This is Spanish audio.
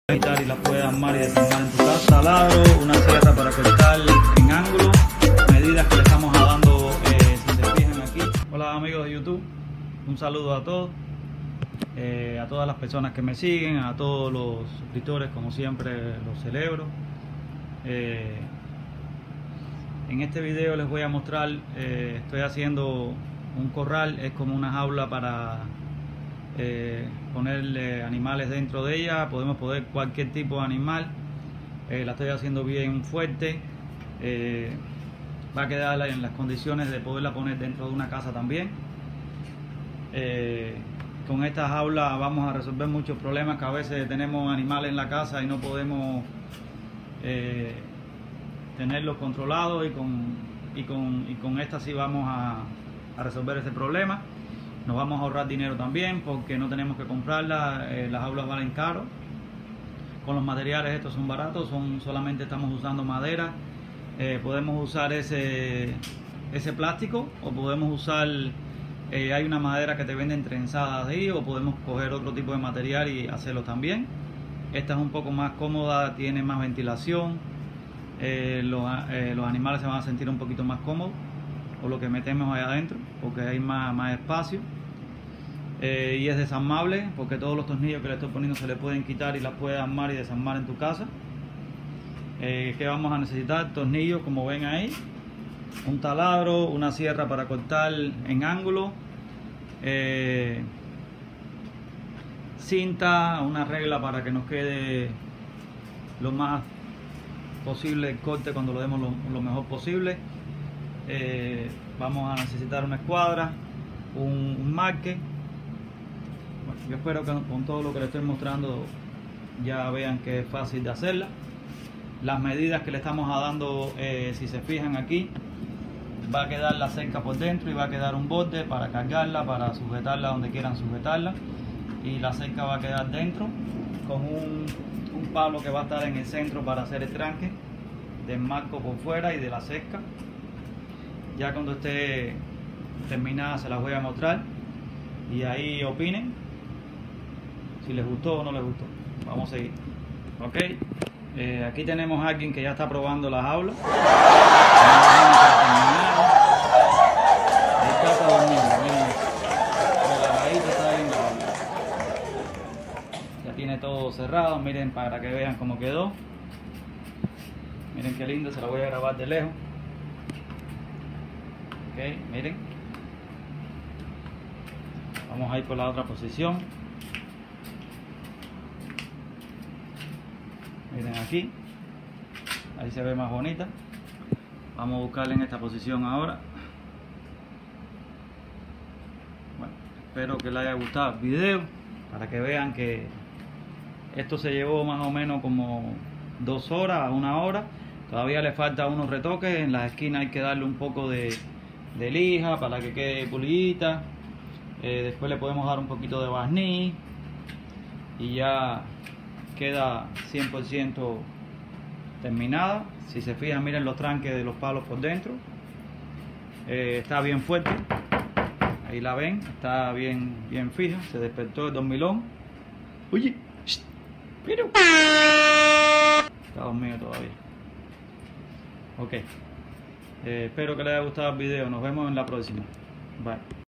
Y la puedes armar y desarmar en tu casa. Taladro, una sierra para cortar en ángulo, medidas que le estamos dando si se fijan aquí. Hola amigos de YouTube, un saludo a todos, a todas las personas que me siguen, a todos los suscriptores, como siempre los celebro. En este video les voy a mostrar, estoy haciendo un corral, es como una jaula para ponerle animales dentro de ella. Podemos poner cualquier tipo de animal. La estoy haciendo bien fuerte, va a quedar en las condiciones de poderla poner dentro de una casa también. Con esta jaula vamos a resolver muchos problemas que a veces tenemos animales en la casa y no podemos tenerlos controlados, y con esta sí vamos a resolver ese problema. Nos vamos a ahorrar dinero también porque no tenemos que comprarlas. Las jaulas valen caro. Con los materiales estos son baratos, solamente estamos usando madera. Podemos usar ese plástico, o podemos usar, hay una madera que te venden trenzada ahí, o podemos coger otro tipo de material y hacerlo también. Esta es un poco más cómoda, tiene más ventilación. Los animales se van a sentir un poquito más cómodos por lo que metemos allá adentro, porque hay más espacio. Y es desarmable porque todos los tornillos que le estoy poniendo se le pueden quitar y las puedes armar y desarmar en tu casa. ¿Qué vamos a necesitar? Tornillos, como ven ahí, un taladro, una sierra para cortar en ángulo, cinta, una regla para que nos quede lo más posible el corte cuando lo demos lo mejor posible. Vamos a necesitar una escuadra, un marque. Bueno, yo espero que con todo lo que les estoy mostrando ya vean que es fácil de hacerla. Las medidas que le estamos dando, si se fijan aquí, va a quedar la cerca por dentro y va a quedar un borde para cargarla, para sujetarla donde quieran sujetarla, y la cerca va a quedar dentro con un palo que va a estar en el centro para hacer el tranque del marco por fuera y de la cerca. Ya cuando esté terminada se las voy a mostrar y ahí opinen si les gustó o no les gustó. Vamos a seguir. Ok, aquí tenemos a alguien que ya está probando la jaula. Ahí está durmiendo, miren, relajadito está ahí en la jaula. Ya tiene todo cerrado, miren, para que vean cómo quedó. Miren qué lindo, se la voy a grabar de lejos. Ok, miren, vamos a ir por la otra posición. Miren aquí, ahí se ve más bonita. Vamos a buscarla en esta posición ahora. Bueno, espero que les haya gustado el video, para que vean que esto se llevó más o menos como 2 horas a 1 hora. Todavía le falta unos retoques. En las esquinas hay que darle un poco de lija para que quede pulidita. Después le podemos dar un poquito de barniz y ya queda 100% terminada. Si se fijan, miren los tranques de los palos por dentro. Está bien fuerte, ahí la ven, está bien fija. Se despertó el dormilón. Oye, pero está dormido todavía. Ok, espero que les haya gustado el video. Nos vemos en la próxima. Bye.